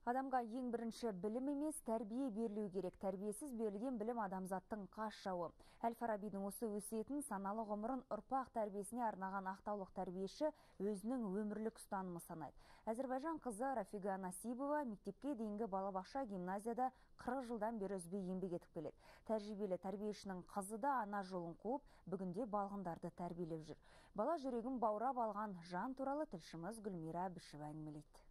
Адамға ең бірінші білім емес, тәрбие берілу керек. Тәрбиесіз берілген білім адамзаттың қас жауы. Әл-Фарабидің осы өсиетін саналы ғұмырын ұрпақ тәрбиесіне арнаған ақтаулық тәрбиеші өзінің өмірлік ұстанымы санайды. Әзербайжан қызы Рафига Насибова мектепке дейінгі балабақша гимназияда 40 жылдан бері үзбей еңбек етіп келеді. Тәжірибелі тәрбиешінің қызы да ана жолын қуып, бүгінде балғындарды тәрбиелеп жүр. Бала жүрегін баурап алған жан туралы тілшіміз Гүлмира Әбішева әңгімелейді.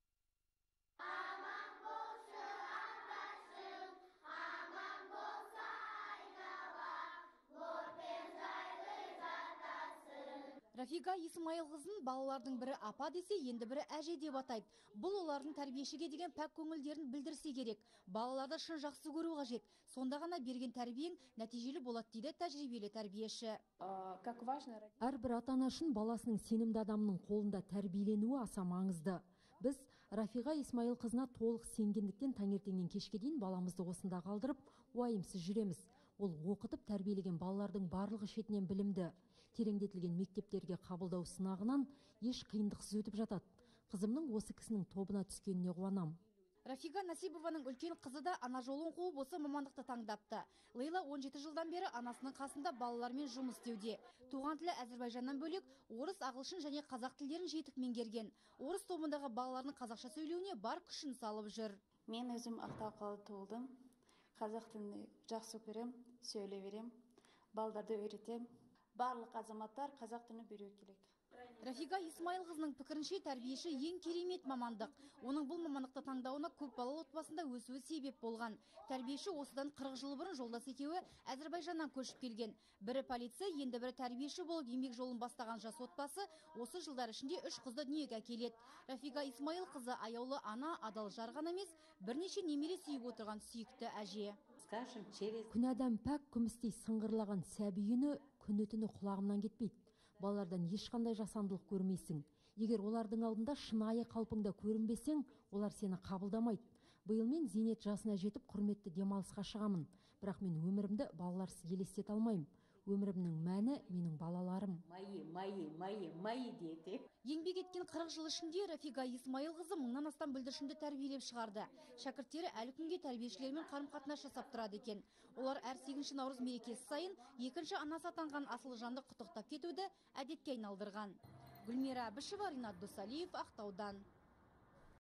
Рафига Исмайылқызын балалардың бірі апа десе, енді бірі әже деп атайды. Бұл олардың тәрбиешіге деген пәк көңілдерін білдірсе керек. Балаларды шын жақсы көру қажет. Сонда ғана берген тәрбиең нәтижелі болады дейді тәжірибелі тәрбиеші. Әрбір ата-ана үшін баласының сенімді адамның қолында тәрбиеленуі аса маңызды. Біз Рафига Исмайылқызына толық сенгендіктен таңертеңнен кешке дейін баламызды осында қалдырып, уайымсыз жүреміз. Ол оқытып тәрбиелеген балалардың барлығы шетінен білімді. Тереңдетілген мектептерге қабылдау сынағынан еш қиындықсыз өтіп жатады. Қызымның осы кісінің тобына түскеніне қуанам. Рафига Насибованың үлкен қызы да ана жолын қуып осы мамандықты таңдапты. Лейла 17 жылдан бері анасының қасында балалармен жұмыс істеуде. Туған тілі Әзербайжаннан бөлек орыс, ағылшын және қазақ тілдерін жетік меңгерген. Орыс тобындағы балалардың қазақша сөйлеуіне бар күшін салып жүр. Мен өзім Ақтау қалада туылдым. Қазақ тілін жақсы көрем, сөйлей берем, балдарды өйретем. Барлық азаматтар қазақ тілін білуі керек. Рафига Исмайылқызының пікірінше тәрбиеші ең керемет мамандық. Оның бұл мамандықты таңдауына көп балалы отбасында өсуі себеп болған. Тәрбиеші осыдан 40 жыл бұрын жолдас екеуі Әзербайжаннан көшіп келген. Бірі полиция, енді бірі тәрбиеші болып еңбек жолын бастаған жас отбасы осы жылдар ішінде 3 қызды дүниеге әкеледі. Рафига Исмайылқызы аяулы ана, адал жар ғана емес, бірнеше немере сүйіп отырған сүйікті әже. Күнәдан пәк күмістей сыңғырлаған сәби үні күні-түні құлағымнан кетпейді. Балалардан ешқандай жасандылық көрмейсің. Егер олардың алдында шынайы қалпыңда көрінбесең, олар сені қабылдамайды. Биыл мен зейнет жасына жетіп құрметті демалысқа шығамын. Бірақ мен өмірімді балаларсыз елестете алмаймын. Өмірімнің мәні менің балаларым. Майы деді. Еңбек еткен 40 жыл ішінде Рафига Исмайылқызы 1000-нан астам бүлдіршінді тәрбиелеп шығарды. Шәкірттері әлі күнге тәрбиешілермен қарым-қатынас жасап тұрады екен. Олар әр 8 наурыз мерекесі сайын екінші анасы атанған Асылжанды құттықтап кетуді әдетке айналдырған. Гүлмира Әбішева, Ринат Досалиев, Ақтаудан.